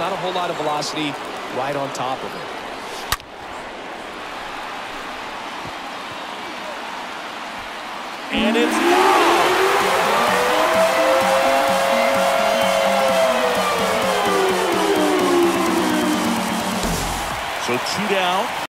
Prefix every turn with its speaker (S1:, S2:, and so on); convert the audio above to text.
S1: not a whole lot of velocity right on top of it. And it's gone.
S2: So 2 down.